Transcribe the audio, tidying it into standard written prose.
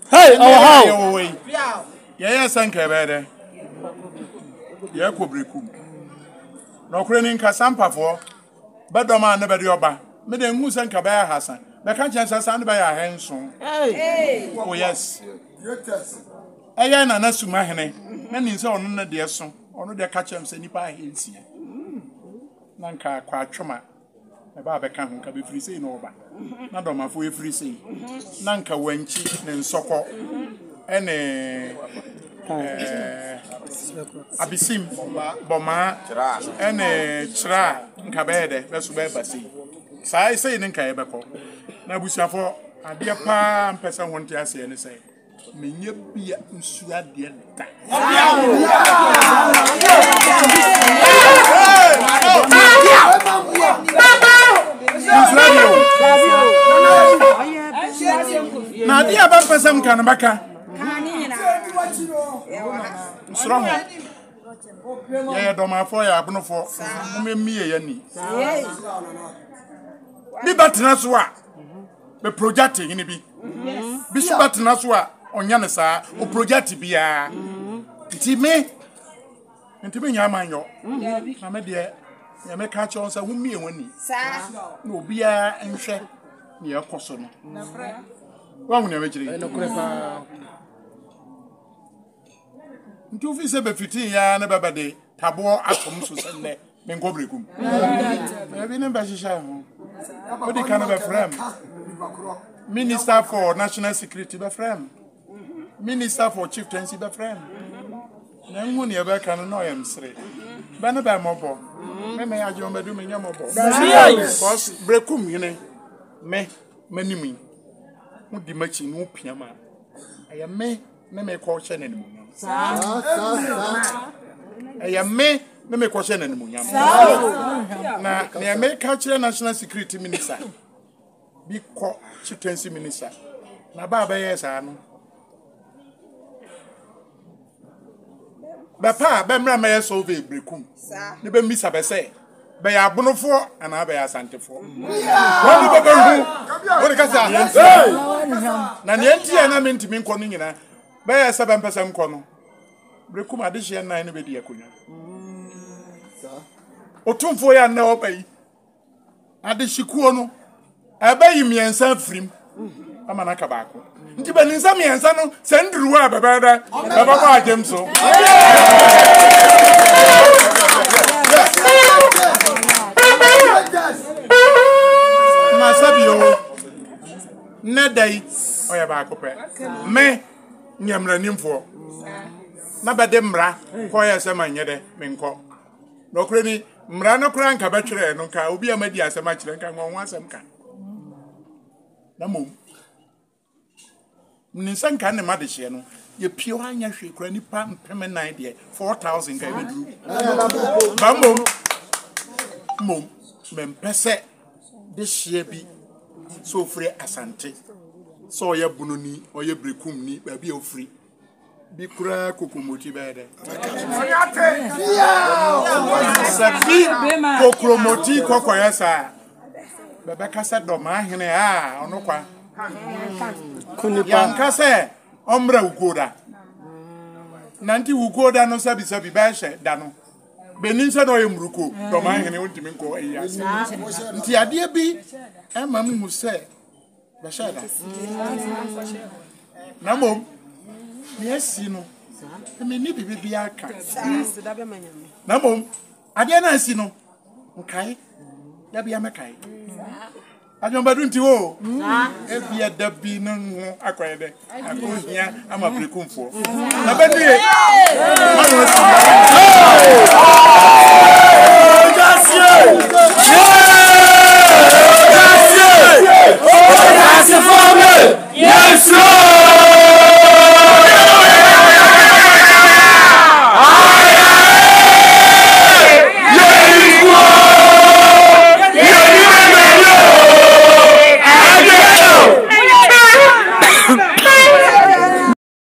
Hey, how? Yes, and Cabede. Yakobrikum. No craning Casampa for, but the man never do about. Madame Musan Cabaya Hassan. The conscience has sounded by our hands soon. Oh, yes. I am an assumahene. Many is on the dear son, or the catcher and Senipa Hills here. Nanka quite trauma. A barber can be free saying over. Not on my free say. Nanka wenchi and soko. And Abisim, Boma, and Chra, Cabede, that's where Bassi. So I say in Kayabaco. Now we suffer a dear pa and person want to say and say, may you be a Suad dear. Now, dear person can back. Strong. Yeah, dormaahene ya abno for me yani. Bi batena so a be project ni bi. Bi so batena so a onya ne saa o project bia. Nti me nya manyo. Na me de ya me ka che on sa hu mie wani. Saa. Na obi a nhwe ne yakoso no. Wa hu ne me kire. No kure pa. Ntu fi se be 15 ya na baba de tabo atom so senne me nkobrekum. Ebi ne ba shisha ho. What the kind of a frame? Minister for National Security be frame. Minister for Chieftaincy be frame. Na nhu ne be kan no yam sre. Be no be mobo. Me ajo be do me nya mobo. Boss brekum yene. Me manimi. Mu di machi no piama. Aya me ko che na nimu. Aya me ko che na nimu nyam. Na the American National Security Minister be called Chieftaincy Minister. Na baba yes anu. Ba pa be mra me so be brekum. Ne be misa be say be ya abonofo ana be ya santefo. Woni be hu. Woni ka sa. Na ne ntia na me ntimi nko no nyina. Be ya 7% nko no. Brekum adehye na ne be di akonya. Otumfuo ya na obai. Adehikuo no. Abayi miensa frim. Amana ka baako. Nti be ninsa miensa no senduru a bebeda. Baba kwa ajemso. Masabio. Nedai oya baako pe. Me nyamra nimfo. Na bede mra ko ya sema nyede menko. No kreni mra no kran ka betwere no ka obi amadi asema kire nka nwo asem ka na mom ninsan ka ne madehye no ye pio anya hwe kra nipa mpem 9 de 4000 ka bedu ba mom mempese de hye bi so free asante so ye bunoni oye brekum ni ba bi ofri bi kura kokomoti bede sabi kokromoti kokoyesa baba kasa dormaahene ono kwa yankase omra ugoda nanti ugoda no sabi ba hye da no beninse no yemruko dormaahene wontimi nko ayase nti ade bi amam mu se ba shada na mom yes no me ni bibi aka na mom ade na si no nkai ya bia mekai ajomba nti wo ebia dabi no akoyede akohia ama prekumfo na benie